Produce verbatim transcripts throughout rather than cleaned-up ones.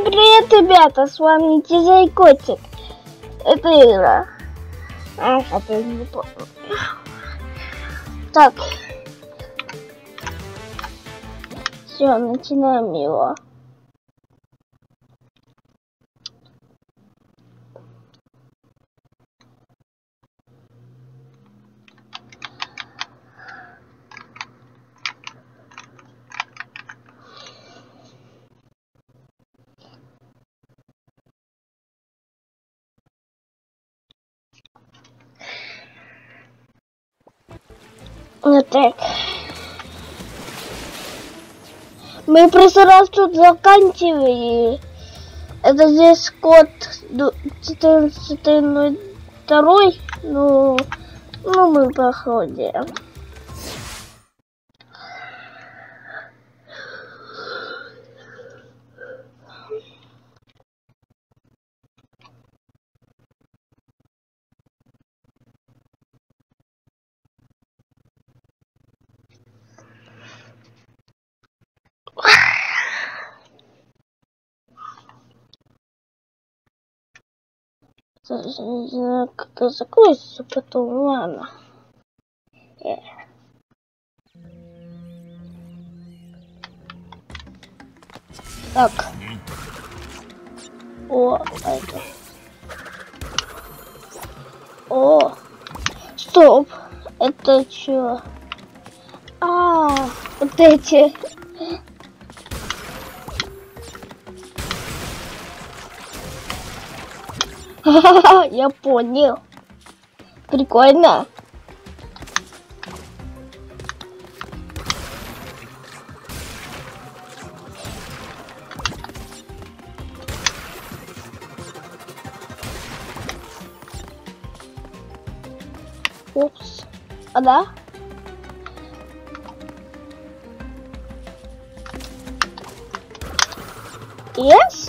привет, ребята, с вами Дизай Котик. Это игра. А, опять не помню. Так. Все, начинаем его. Вот так. Мы в прошлый раз тут заканчивали. Это здесь код четырнадцать ноль два. Ну, ну мы проходим. Даже не знаю, как закроется потом, ладно. Yeah. Так. О, это. О, стоп. Это чё? А, вот эти. Я понял. Прикольно. Упс. А да? Yes?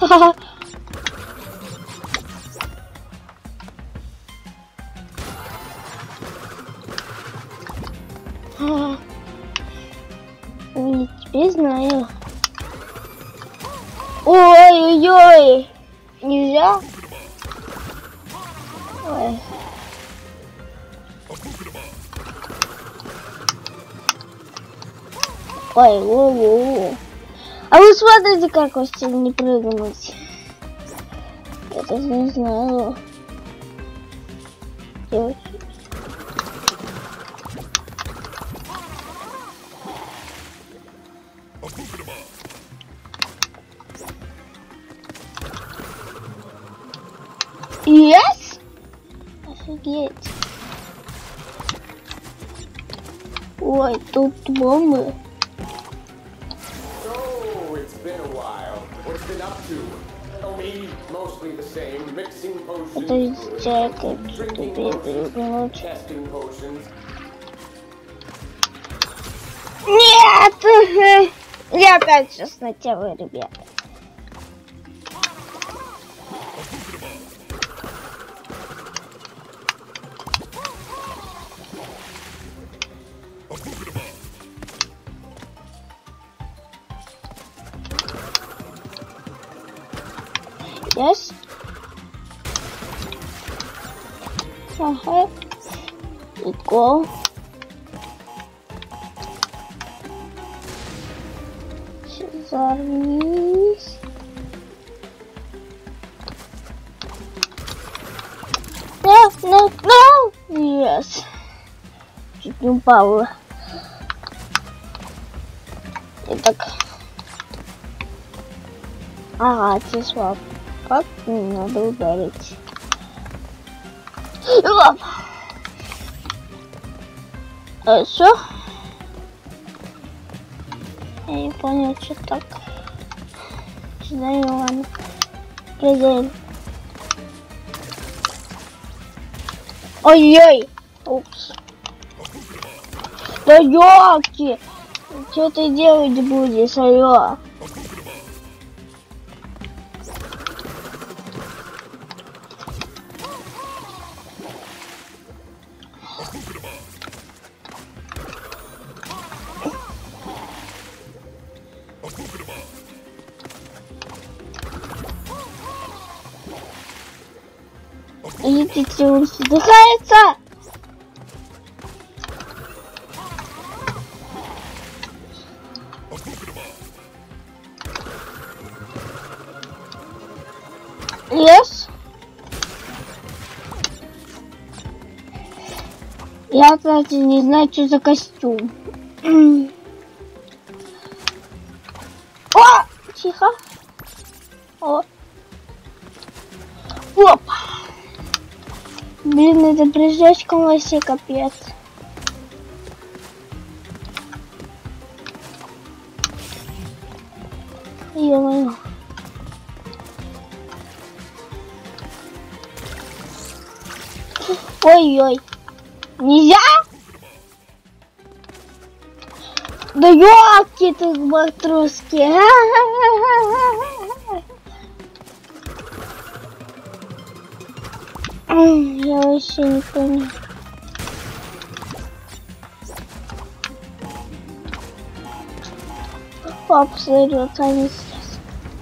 Не теперь знаю. Ой-ой-ой. Нельзя? Ой. Ой, воу-воу. А вы смотрите, как вас не прыгнуть. Я даже не знаю. Делать. Yes? Офигеть. Ой, тут бомбы. Это джекет, тебе перевернуть. Нет! Я опять сейчас натягиваю, ребята. Yes. Ага. Let's go. Зарвись. No, no, no. Yes. Чуть не упала. Итак. Ага, числа. Как не надо ударить. Оп. А все? Я не понял, что так. Сюда и ладно. Прыгаем. Ой-ой! Упс. Да ёлки! Что ты делать будешь, алло? Видите, он задыхается. Лес. Я, кстати, не знаю, что за костюм. О! Тихо. О. Оп. Блин, это прыжочком вообще капец. Ё-моё. Ой-ой. Нельзя? Да ёлки тут матроски. Я вообще не понял. Папа сорвет, они сейчас.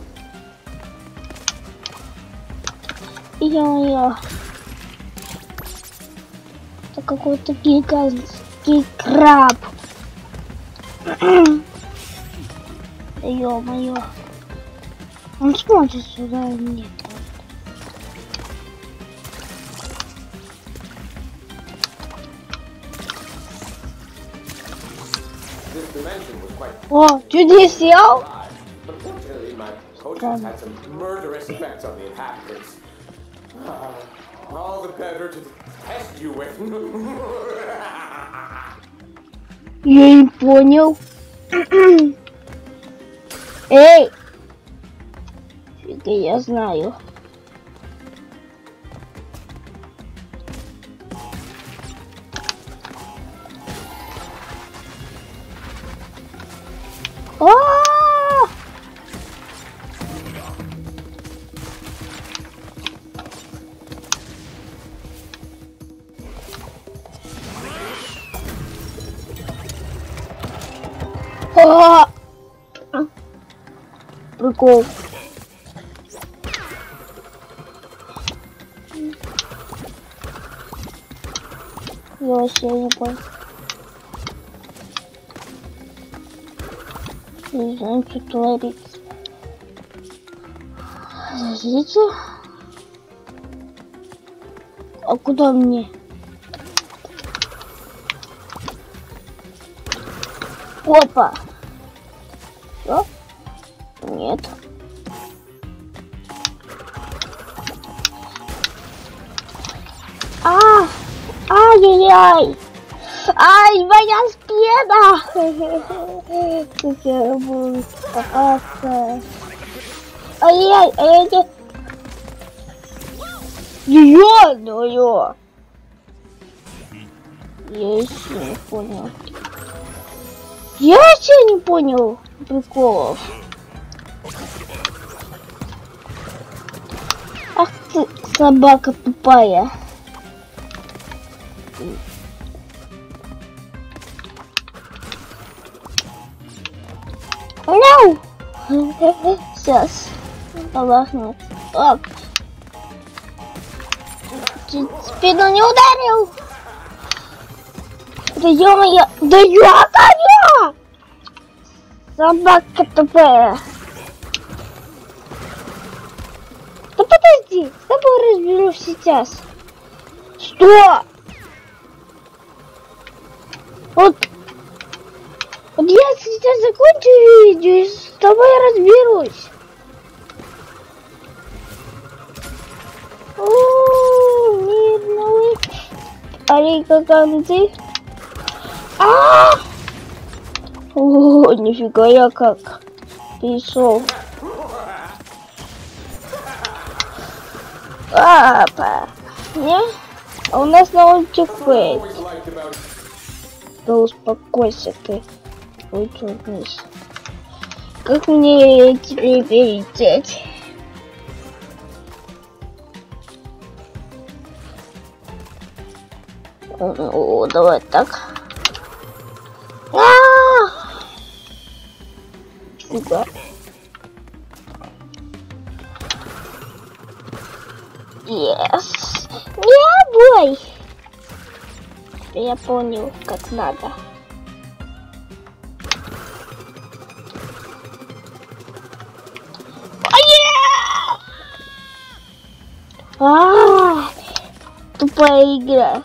Ё-моё. Это какой-то гигантский краб. Ё-моё. Он смотрит сюда или нет? О, чуть сел? Я не понял. Эй! Фига, я знаю. А-а-а! А-а-а! Прикол. Я вообще не понял. Не знаю, что творится. Подождите. А куда мне? Опа! Что? Нет. А! Ай-яй-яй! Ай, моя спина! Как я буду попасться. Ай-яй, а я не... Ё-моё! Я еще не понял. Я вообще не понял приколов. Ах ты, собака тупая. No! Сейчас. Полахнет. Оп. Чуть спину не ударил. Да ё-моё. Да ё-моё! Собака тупая. Да подожди. С тобой разберусь сейчас. Что? Вот. Вот я сейчас закончу видео и с тобой разберусь. О, мирный. Арика Канди. А! О, нифига я как пришел. Папа. Не? А у нас на улице Фейт. Да успокойся ты. Лучше вниз. Как мне теперь перелететь? О, давай так. Куда? Yes. Не бой. Я понял, как надо. А, тупая игра.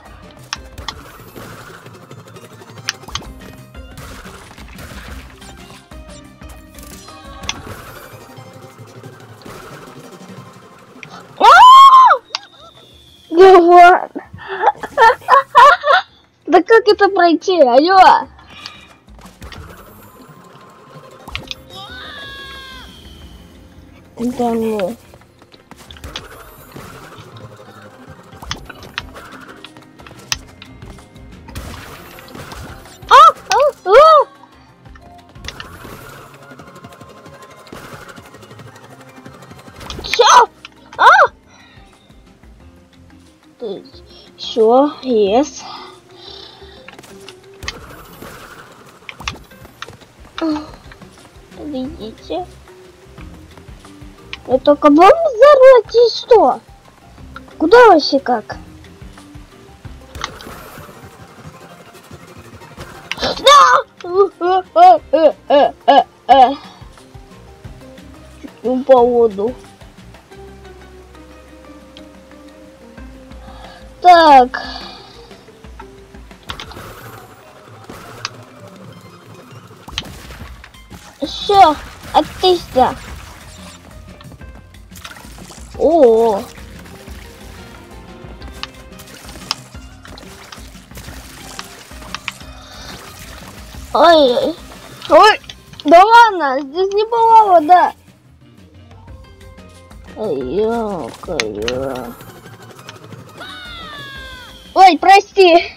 Да ладно. Да как это пройти? Алло. Да ну. Все, yes. Видите? Я только вам взорвать и что? Куда вообще как? Чуть не упал в воду. Так. Все, отлично. О. Ой, ой, да ладно, здесь не была вода. Ой-ё-ка-ё. Ой, прости.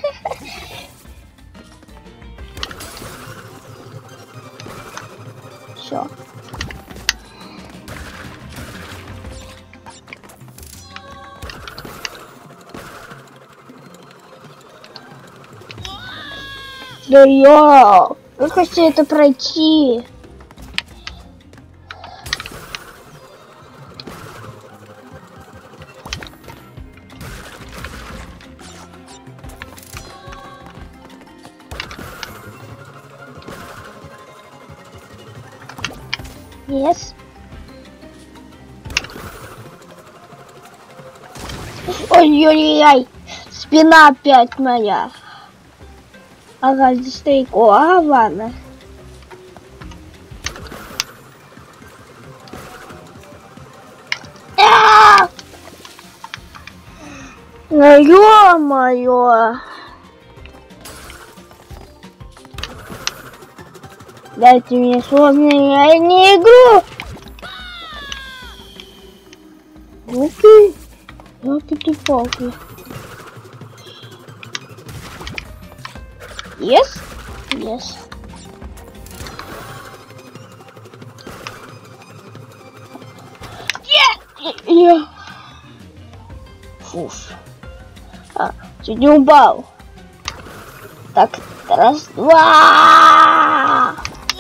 Все. Да я, как хочу это пройти. Yes. Ой-ой-ой, спина опять моя. Ага, здесь далеко. А, ладно. Ну, ё-моё. Дайте мне сложную, я не игру. Окей. Ёлки-палки. Yes? Yes. Yeah. Фуф. А, чуть не упал. Так, раз, два.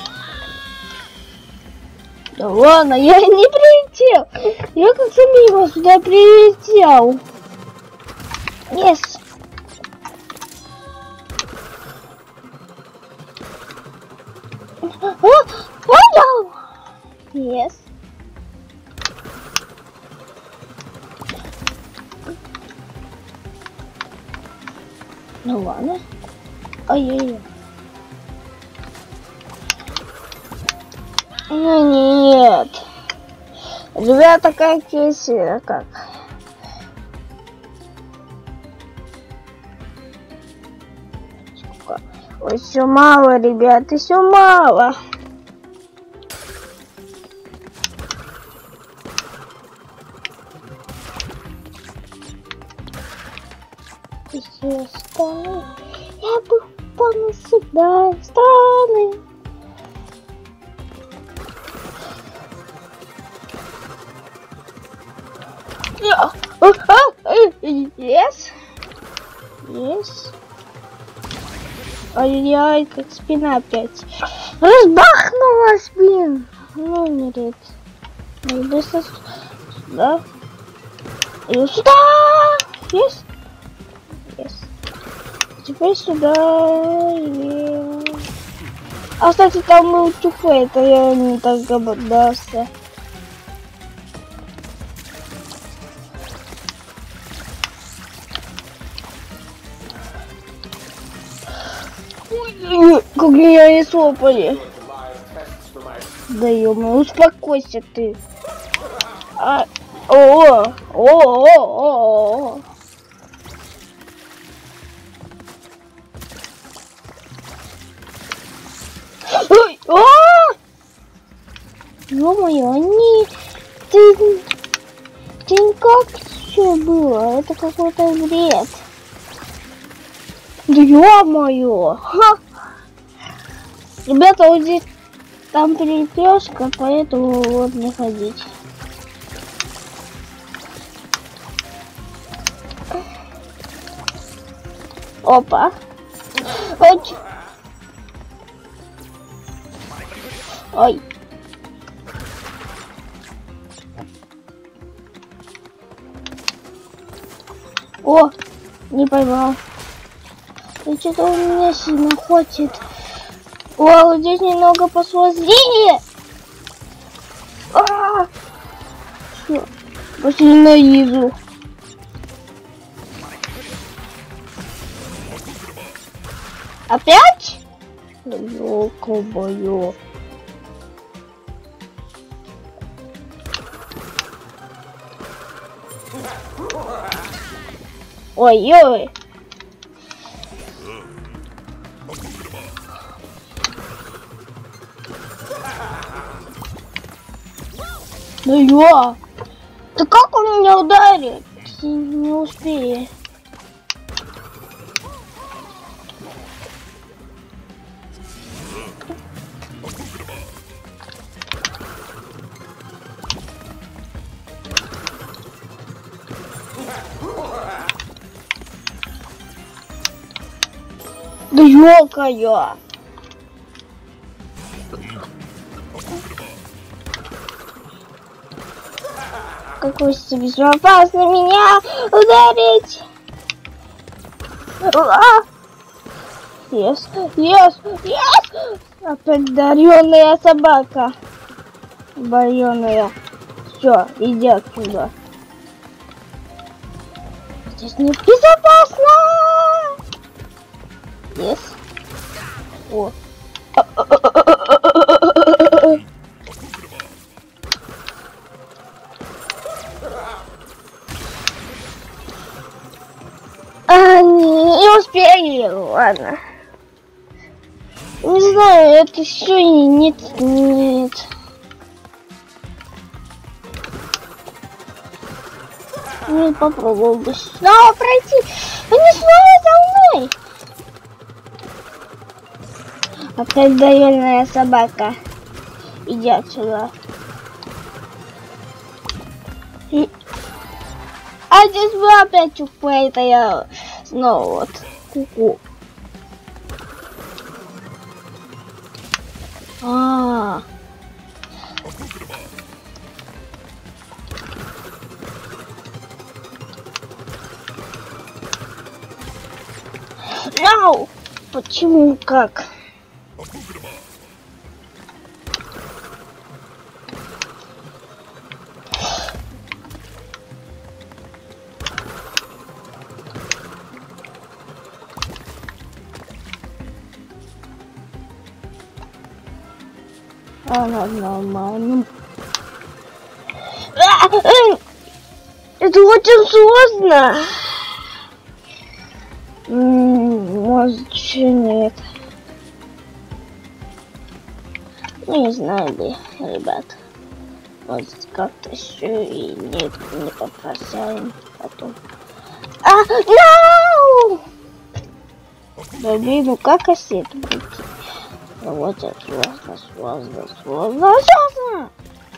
Да ладно, я не прилетел. Я как сам сюда прилетел. Yes. Понял. Yes. Ну ладно. Ой-ой-ой. Ну нет. Ребята, как весело, как. Ой, все мало, ребята, все мало. И все стороны. Я бы упал навсегда стороны. Yes. Yes. Ой-ой-ой, как спина опять разбахнулась, блин. Ну, умереть. Ну, быстро сюда. И сюда! Есть? Есть. Теперь сюда. И... А, кстати, там был тупой, это я не так ободался. Как меня не слопали. Да ё-моё, успокойся ты. А, о, о, о, о, о. Ой, а! Ё-моё, они... Ты... Ты как все было? Это какой-то бред. Да ё-моё! Ха! Ребята, вот здесь там перекрестка, поэтому вот не ходить. Опа. Ой. Ой. О, не поймал. И что-то он меня сильно хочет. О, вот здесь немного пошло зрение. А-а-а. Все, пошли ненавижу. Опять? Да ёлка-моё. Ой-ой. Да я. Да как он меня ударит? Не успею. Да ёлка-я. Какой себе безопасно меня ударить. Yes, yes, yes. Опять дарёная собака. Барёная. Все, иди отсюда. Здесь не безопасно. Yes. О. А, не, не успели, ладно. Не знаю, это все нет, нет. Не попробовал бы снова пройти. Они снова за мной. Опять довольная собака. Иди отсюда. И... А здесь была опять тупая, это я снова вот. Ку-ку. А. Нау! Почему как? А, нормально. Это очень сложно. Может, еще нет. Ну, не знаю, бы, ребят. Может, как-то еще и нет, не попросаем потом. А, no! Да блин, ну как кассету будет? Вот это сложно, сложно, сложно, сложно.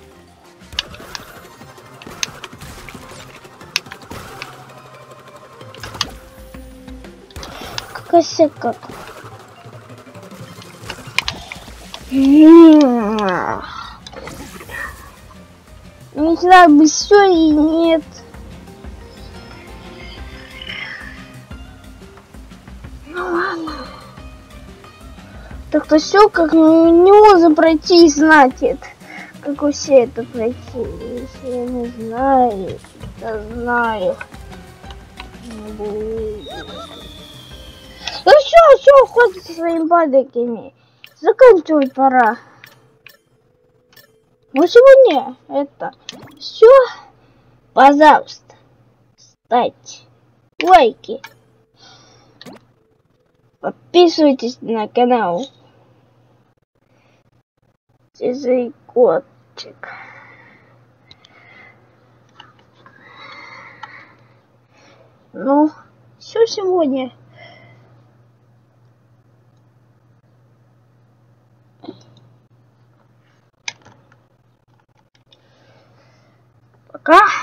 Кассет как? Не знаю, бы все и нет. Так-то все, как не можно пройти, значит. Как все это пройти? Если я не знаю, я знаю. Ну все, все, хватит со своими падайками. Заканчивать пора. Ну сегодня это все. Пожалуйста, ставьте лайки. Подписывайтесь на канал. Чужой котик. Ну, все сегодня. Пока.